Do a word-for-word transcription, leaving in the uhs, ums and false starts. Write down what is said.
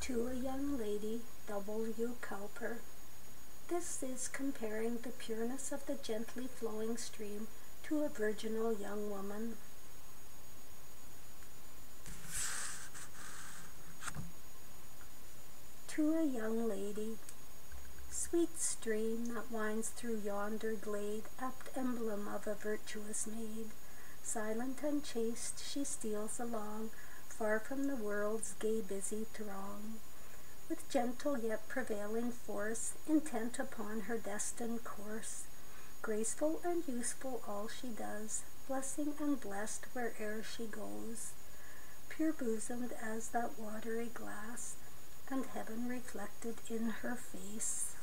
To a young lady, W. Cowper. This is comparing the pureness of the gently flowing stream to a virginal young woman. To a young lady. Sweet stream that winds through yonder glade, apt emblem of a virtuous maid, silent and chaste she steals along, far from the world's gay busy throng, with gentle yet prevailing force, intent upon her destined course. Graceful and useful all she does, blessing and blessed where'er she goes, pure-bosomed as that watery glass, and heaven reflected in her face.